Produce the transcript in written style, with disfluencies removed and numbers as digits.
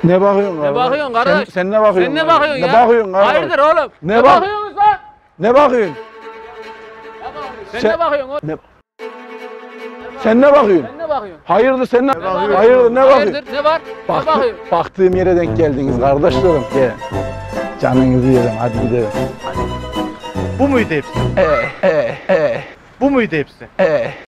Ne bakıyorsun kardeş? Ne bakıyorsun kardeş? Sen ne bakıyorsun? Sen ne bakıyorsun ya? Ne bakıyorsun kardeş? Hayırdır oğlum? Ne bakıyorsunuz lan? Ne bakıyorsun? Sen ne bakıyorsun oğlum? Sen ne bakıyorsun? Sen ne bakıyorsun? Hayırdır sen ne bakıyorsun? Hayırdır ne bakıyorsun? Hayırdır ne var? Ne bakıyorsun? Baktığım yere denk geldiniz kardeşlerim. Gel. Canınızı yerim hadi gidelim. Bu muydu hepsi? Bu muydu hepsi?